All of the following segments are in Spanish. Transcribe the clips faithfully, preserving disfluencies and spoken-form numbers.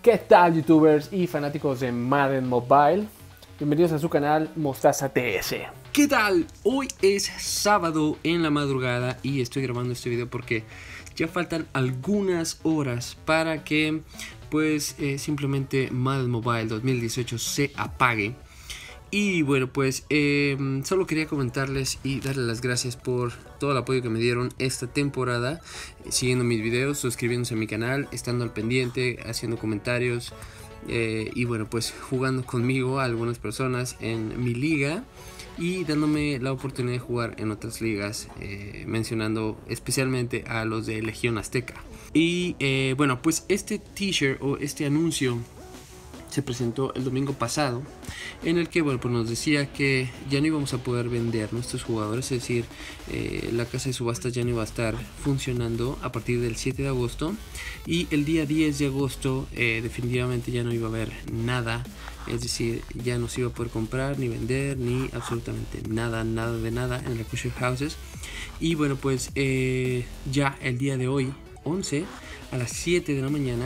¿Qué tal, youtubers y fanáticos de Madden Mobile? Bienvenidos a su canal Mostaza T S. ¿Qué tal? Hoy es sábado en la madrugada y estoy grabando este video porque ya faltan algunas horas para que pues eh, simplemente Madden Mobile dos mil dieciocho se apague. Y bueno, pues eh, solo quería comentarles y darles las gracias por todo el apoyo que me dieron esta temporada, eh, siguiendo mis videos, suscribiéndose a mi canal, estando al pendiente, haciendo comentarios eh, y bueno, pues jugando conmigo a algunas personas en mi liga y dándome la oportunidad de jugar en otras ligas, eh, mencionando especialmente a los de Legión Azteca. Y eh, bueno, pues este t-shirt o este anuncio se presentó el domingo pasado, en el que bueno, pues nos decía que ya no íbamos a poder vender nuestros jugadores, es decir, eh, la casa de subastas ya no iba a estar funcionando a partir del siete de agosto, y el día diez de agosto eh, definitivamente ya no iba a haber nada, es decir, ya no se iba a poder comprar ni vender ni absolutamente nada, nada de nada en la Kosher Houses. Y bueno, pues eh, ya el día de hoy, once a las siete de la mañana,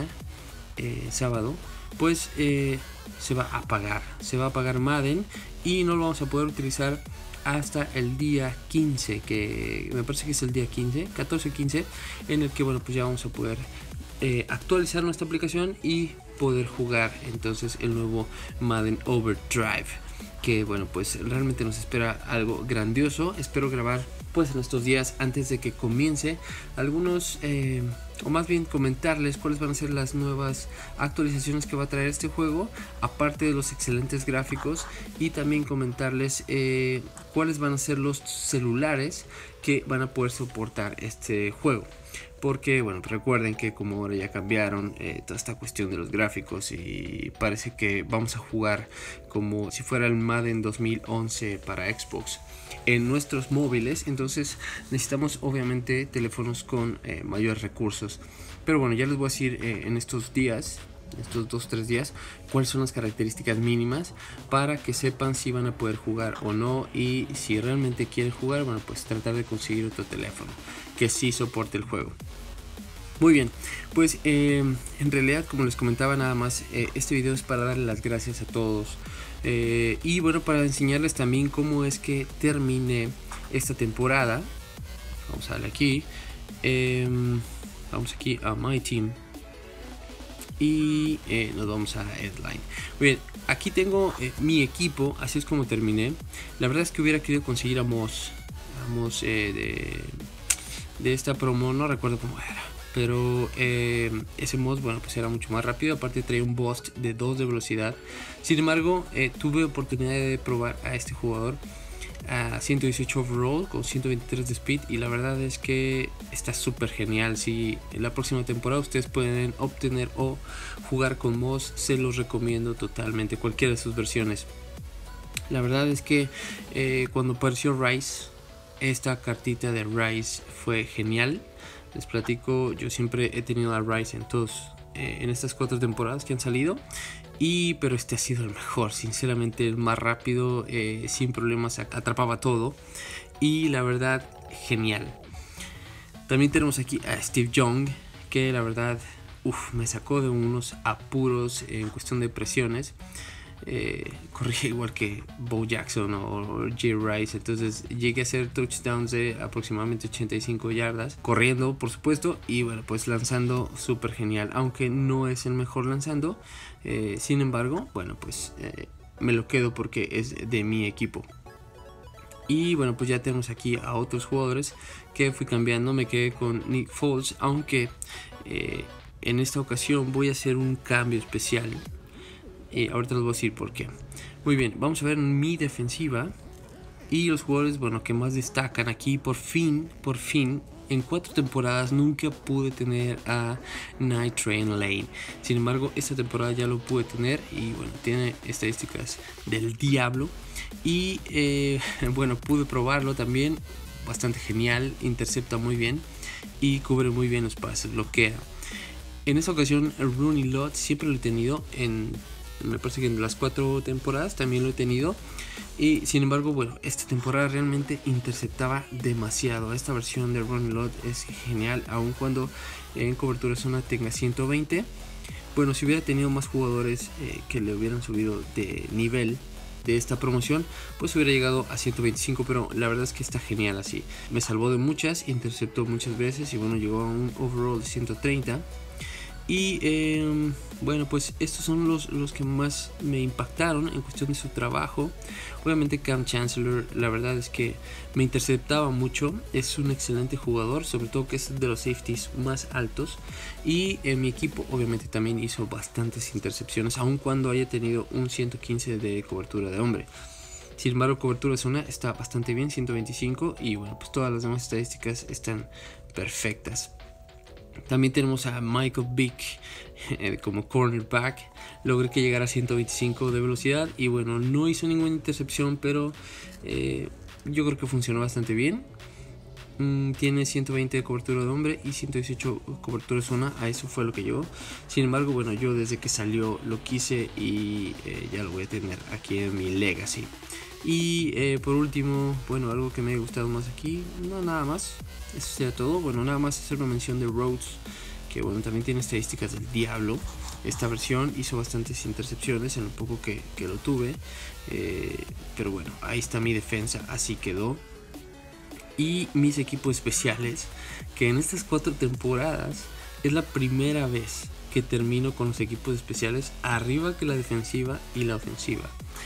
eh, sábado, pues eh, se va a apagar, se va a apagar Madden y no lo vamos a poder utilizar hasta el día quince, que me parece que es el día quince, catorce quince, en el que bueno, pues ya vamos a poder eh, actualizar nuestra aplicación y poder jugar entonces el nuevo Madden Overdrive, que bueno, pues realmente nos espera algo grandioso. Espero grabar pues en estos días antes de que comience algunos eh, o más bien comentarles cuáles van a ser las nuevas actualizaciones que va a traer este juego, aparte de los excelentes gráficos, y también comentarles eh, cuáles van a ser los celulares que van a poder soportar este juego. Porque bueno, recuerden que como ahora ya cambiaron eh, toda esta cuestión de los gráficos y parece que vamos a jugar como si fuera el Madden dos mil once para Xbox en nuestros móviles, entonces necesitamos obviamente teléfonos con eh, mayores recursos. Pero bueno, ya les voy a decir eh, en estos días, estos dos tres días, cuáles son las características mínimas para que sepan si van a poder jugar o no, y si realmente quieren jugar, bueno, pues tratar de conseguir otro teléfono que sí soporte el juego. Muy bien, pues eh, en realidad, como les comentaba, nada más eh, este video es para darle las gracias a todos eh, y bueno, para enseñarles también cómo es que terminé esta temporada. Vamos a darle aquí, eh, vamos aquí a My Team y eh, nos vamos a Headline. Muy bien, aquí tengo eh, mi equipo, así es como terminé. La verdad es que hubiera querido conseguir a Moss, a Moss eh, de, de esta promo, no recuerdo cómo era, pero eh, ese Moss, bueno, pues era mucho más rápido, aparte traía un boost de dos de velocidad. Sin embargo, eh, tuve oportunidad de probar a este jugador a ciento dieciocho overall con ciento veintitrés de speed, y la verdad es que está súper genial. Si en la próxima temporada ustedes pueden obtener o jugar con Moss, se los recomiendo totalmente, cualquiera de sus versiones. La verdad es que eh, cuando apareció Rice, esta cartita de Rice fue genial. Les platico, yo siempre he tenido a Rice en todos eh, en estas cuatro temporadas que han salido, y pero este ha sido el mejor, sinceramente, el más rápido, eh, sin problemas, atrapaba todo y la verdad genial. También tenemos aquí a Steve Young, que la verdad uf, me sacó de unos apuros en cuestión de presiones. Eh, corría igual que Bo Jackson o Jay Rice, entonces llegué a hacer touchdowns de aproximadamente ochenta y cinco yardas, corriendo por supuesto, y bueno, pues lanzando súper genial, aunque no es el mejor lanzando, eh, sin embargo, bueno, pues eh, me lo quedo porque es de mi equipo. Y bueno, pues ya tenemos aquí a otros jugadores que fui cambiando. Me quedé con Nick Foles, aunque eh, en esta ocasión voy a hacer un cambio especial. Y ahorita les voy a decir por qué. Muy bien, vamos a ver mi defensiva y los jugadores, bueno, que más destacan aquí. Por fin, por fin, en cuatro temporadas nunca pude tener a Night Train Lane. Sin embargo, esta temporada ya lo pude tener y bueno, tiene estadísticas del diablo. Y eh, bueno, pude probarlo también, bastante genial, intercepta muy bien y cubre muy bien los pases, bloquea. En esta ocasión el running lot siempre lo he tenido en... me parece que en las cuatro temporadas también lo he tenido, y sin embargo, bueno, esta temporada realmente interceptaba demasiado. Esta versión de Running Lot es genial, aun cuando en cobertura zona tenga ciento veinte, bueno, si hubiera tenido más jugadores eh, que le hubieran subido de nivel de esta promoción, pues hubiera llegado a ciento veinticinco, pero la verdad es que está genial así. Me salvó de muchas, interceptó muchas veces y bueno, llegó a un overall de ciento treinta. Y eh, bueno, pues estos son los, los que más me impactaron en cuestión de su trabajo. Obviamente Kam Chancellor, la verdad es que me interceptaba mucho. Es un excelente jugador, sobre todo que es de los safeties más altos. Y en mi equipo obviamente también hizo bastantes intercepciones, aun cuando haya tenido un ciento quince de cobertura de hombre. Sin embargo, cobertura de zona está bastante bien, ciento veinticinco. Y bueno, pues todas las demás estadísticas están perfectas. También tenemos a Michael Vick eh, como cornerback. Logré que llegara a ciento veinticinco de velocidad. Y bueno, no hizo ninguna intercepción, pero eh, yo creo que funcionó bastante bien. Mm, tiene ciento veinte de cobertura de hombre y ciento dieciocho cobertura de zona. A eso fue lo que llegó. Sin embargo, bueno, yo desde que salió lo quise y eh, ya lo voy a tener aquí en mi legacy. Y eh, por último, bueno, algo que me ha gustado más aquí, no nada más, eso sería todo. Bueno, nada más hacer una mención de Rhodes, que bueno, también tiene estadísticas del diablo. Esta versión hizo bastantes intercepciones en lo poco que, que lo tuve, eh, pero bueno, ahí está mi defensa, así quedó. Y mis equipos especiales, que en estas cuatro temporadas es la primera vez que termino con los equipos especiales arriba que la defensiva y la ofensiva.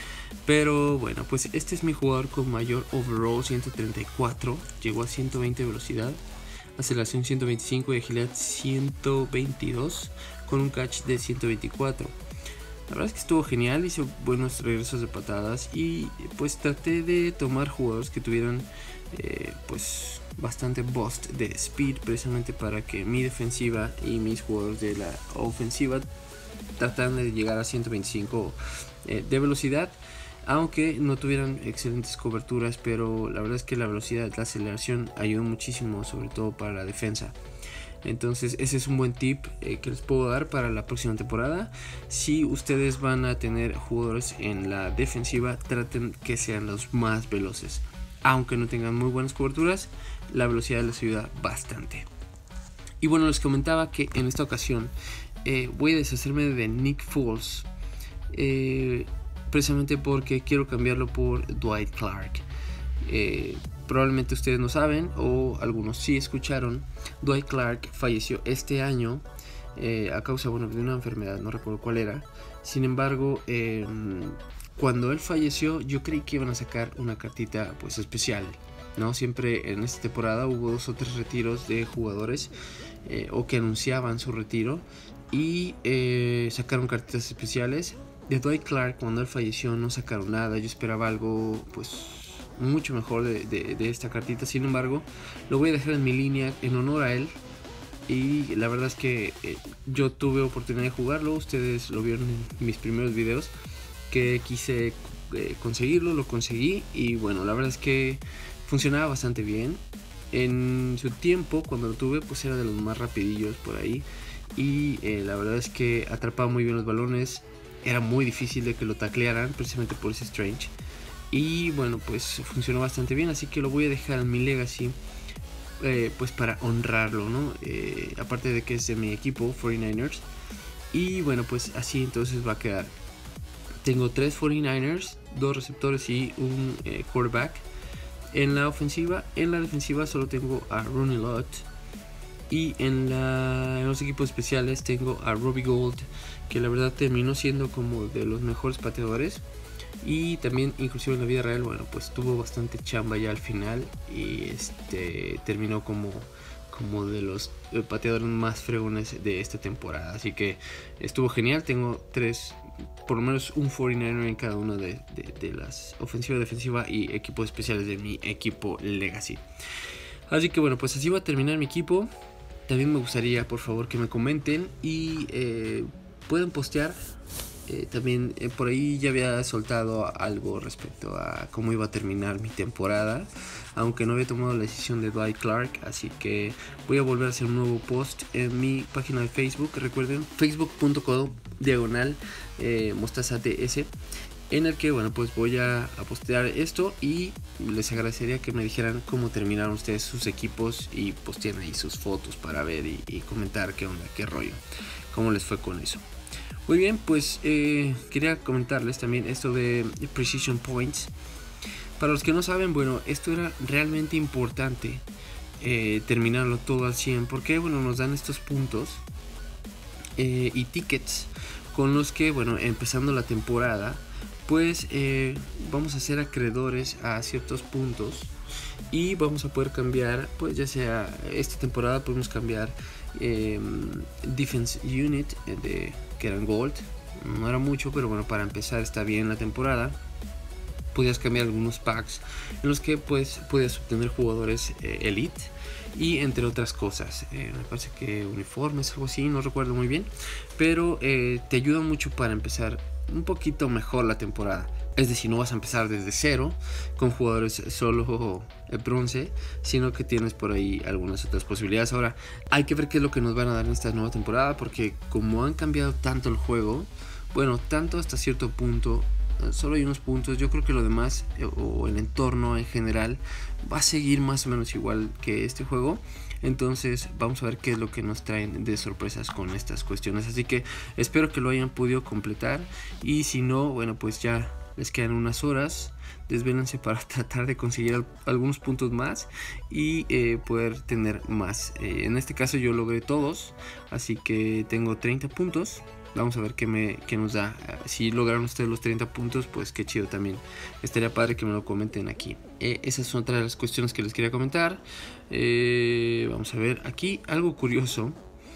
Pero bueno, pues este es mi jugador con mayor overall, ciento treinta y cuatro, llegó a ciento veinte de velocidad, aceleración ciento veinticinco y agilidad ciento veintidós con un catch de ciento veinticuatro. La verdad es que estuvo genial, hice buenos regresos de patadas y pues traté de tomar jugadores que tuvieran eh, pues bastante boost de speed, precisamente para que mi defensiva y mis jugadores de la ofensiva trataran de llegar a ciento veinticinco eh, de velocidad, aunque no tuvieran excelentes coberturas. Pero la verdad es que la velocidad, la aceleración ayudó muchísimo, sobre todo para la defensa. Entonces ese es un buen tip eh, que les puedo dar para la próxima temporada. Si ustedes van a tener jugadores en la defensiva, traten que sean los más veloces. Aunque no tengan muy buenas coberturas, la velocidad les ayuda bastante. Y bueno, les comentaba que en esta ocasión eh, voy a deshacerme de Nick Foles, eh, precisamente porque quiero cambiarlo por Dwight Clark. Eh, probablemente ustedes no saben, o algunos sí escucharon, Dwight Clark falleció este año eh, a causa, bueno, de una enfermedad, no recuerdo cuál era. Sin embargo, eh, cuando él falleció, yo creí que iban a sacar una cartita pues especial, ¿no? Siempre en esta temporada hubo dos o tres retiros de jugadores eh, o que anunciaban su retiro y eh, sacaron cartitas especiales. De Dwight Clark, cuando él falleció, no sacaron nada. Yo esperaba algo pues mucho mejor de, de, de esta cartita. Sin embargo, lo voy a dejar en mi línea en honor a él. Y la verdad es que eh, yo tuve oportunidad de jugarlo. Ustedes lo vieron en mis primeros videos, que quise eh, conseguirlo, lo conseguí. Y bueno, la verdad es que funcionaba bastante bien. En su tiempo, cuando lo tuve, pues era de los más rapidillos por ahí. Y eh, la verdad es que atrapaba muy bien los balones. Era muy difícil de que lo taclearan, precisamente por ese Strange. Y bueno, pues funcionó bastante bien, así que lo voy a dejar en mi legacy, eh, pues para honrarlo, ¿no? Eh, aparte de que es de mi equipo, cuarenta y nueve ers. Y bueno, pues así entonces va a quedar. Tengo tres cuarenta y nueve ers, dos receptores y un eh, quarterback en la ofensiva. En la defensiva solo tengo a Ronnie Lott. Y en, la, en los equipos especiales tengo a Robbie Gould, que la verdad terminó siendo como de los mejores pateadores. Y también inclusive en la vida real, bueno, pues tuvo bastante chamba ya al final. Y este terminó como, como de los pateadores más fregones de esta temporada. Así que estuvo genial. Tengo tres, por lo menos un cuarenta y nueve en cada una de, de, de las ofensiva, defensiva y equipos especiales de mi equipo Legacy. Así que bueno, pues así va a terminar mi equipo. También me gustaría, por favor, que me comenten y eh, pueden postear. Eh, también eh, por ahí ya había soltado algo respecto a cómo iba a terminar mi temporada, aunque no había tomado la decisión de Dwight Clark. Así que voy a volver a hacer un nuevo post en mi página de Facebook. Recuerden, facebook punto com diagonal eh, mostaza ds, en el que bueno, pues voy a, a postear esto y les agradecería que me dijeran cómo terminaron ustedes sus equipos y posteen ahí sus fotos para ver y, y comentar qué onda, qué rollo, cómo les fue con eso. Muy bien, pues eh, quería comentarles también esto de Precision Points. Para los que no saben, bueno, esto era realmente importante, eh, terminarlo todo al cien, porque bueno, nos dan estos puntos eh, y tickets con los que, bueno, empezando la temporada, pues eh, vamos a ser acreedores a ciertos puntos y vamos a poder cambiar, pues ya sea esta temporada podemos cambiar eh, Defense Unit de, que eran Gold, no era mucho, pero bueno, para empezar está bien la temporada. Podías cambiar algunos packs en los que pues podías obtener jugadores eh, Elite y entre otras cosas, eh, me parece que uniformes, algo así, no recuerdo muy bien, pero eh, te ayuda mucho para empezar un poquito mejor la temporada. Es decir, no vas a empezar desde cero con jugadores solo bronce, sino que tienes por ahí algunas otras posibilidades. Ahora hay que ver qué es lo que nos van a dar en esta nueva temporada, porque como han cambiado tanto el juego, bueno, tanto hasta cierto punto, solo hay unos puntos. Yo creo que lo demás o el entorno en general va a seguir más o menos igual que este juego. Entonces vamos a ver qué es lo que nos traen de sorpresas con estas cuestiones. Así que espero que lo hayan podido completar. Y si no, bueno, pues ya les quedan unas horas. Desvélense para tratar de conseguir al algunos puntos más y eh, poder tener más. Eh, en este caso yo logré todos, así que tengo treinta puntos. Vamos a ver qué, me, qué nos da. Si lograron ustedes los treinta puntos, pues qué chido también. Estaría padre que me lo comenten aquí. Eh, esas son otras de las cuestiones que les quería comentar. Eh, vamos a ver aquí algo curioso.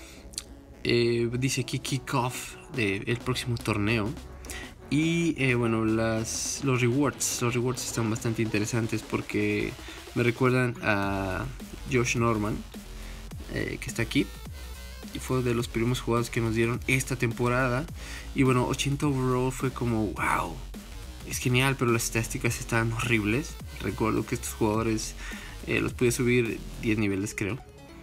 Eh, dice aquí kickoff del próximo torneo. Y eh, bueno, las, los rewards. Los rewards están bastante interesantes porque me recuerdan a Josh Norman, eh, que está aquí. Y fue de los primeros jugadores que nos dieron esta temporada. Y bueno, ochenta overall fue como wow, es genial, pero las estadísticas estaban horribles. Recuerdo que estos jugadores eh, los pude subir diez niveles, creo.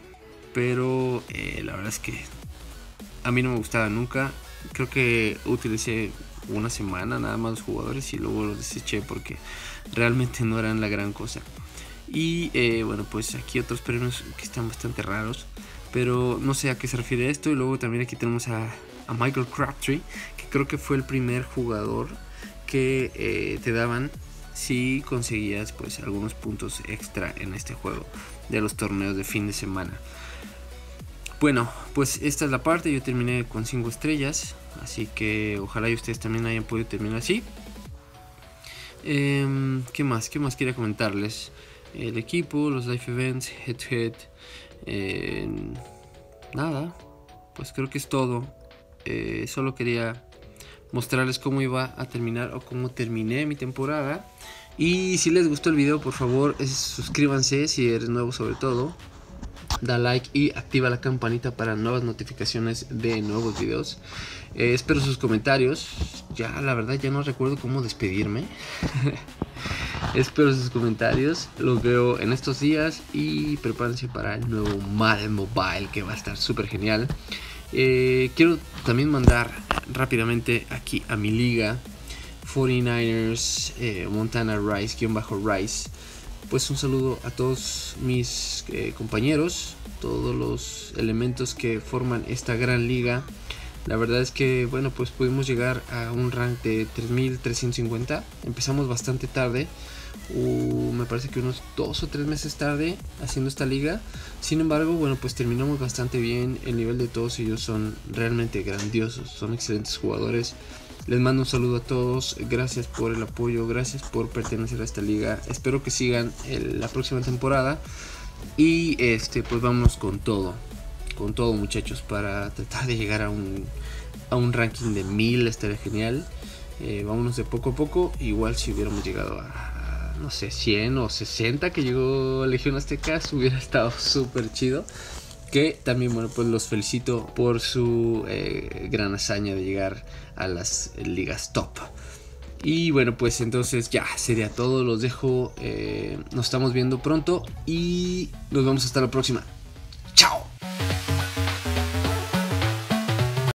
Pero eh, la verdad es que a mí no me gustaba nunca. Creo que utilicé una semana nada más los jugadores y luego los deseché porque realmente no eran la gran cosa. Y eh, bueno, pues aquí otros premios que están bastante raros, pero no sé a qué se refiere esto. Y luego también aquí tenemos a, a Michael Crabtree, que creo que fue el primer jugador que eh, te daban si conseguías pues algunos puntos extra en este juego de los torneos de fin de semana. Bueno, pues esta es la parte. Yo terminé con cinco estrellas, así que ojalá y ustedes también hayan podido terminar así. Eh, ¿Qué más? ¿Qué más quería comentarles? El equipo, los live events, head to head. Eh, nada, pues creo que es todo. Eh, solo quería mostrarles cómo iba a terminar o cómo terminé mi temporada. Y si les gustó el video, por favor, es, suscríbanse si eres nuevo, sobre todo. Da like y activa la campanita para nuevas notificaciones de nuevos videos. Eh, espero sus comentarios. Ya, la verdad, ya no recuerdo cómo despedirme. Espero sus comentarios. Los veo en estos días. Y prepárense para el nuevo Madden Mobile, que va a estar súper genial. Eh, quiero también mandar rápidamente aquí a mi liga cuarenta y nueve ers eh, Montana Rice-Rice. Pues un saludo a todos mis eh, compañeros, todos los elementos que forman esta gran liga. La verdad es que, bueno, pues pudimos llegar a un rank de tres mil trescientos cincuenta. Empezamos bastante tarde, uh, me parece que unos dos o tres meses tarde haciendo esta liga. Sin embargo, bueno, pues terminamos bastante bien. El nivel de todos ellos son realmente grandiosos, son excelentes jugadores. Les mando un saludo a todos, gracias por el apoyo, gracias por pertenecer a esta liga. Espero que sigan el, la próxima temporada. Y este pues vamos con todo, con todo muchachos, para tratar de llegar a un, a un ranking de mil, estaría genial. Eh, vámonos de poco a poco, igual si hubiéramos llegado a, a no sé, cien o sesenta que llegó Legión Azteca, hubiera estado súper chido. Que también, bueno, pues los felicito por su eh, gran hazaña de llegar a las ligas top. Y bueno, pues entonces ya sería todo. Los dejo. Eh, nos estamos viendo pronto y nos vemos hasta la próxima.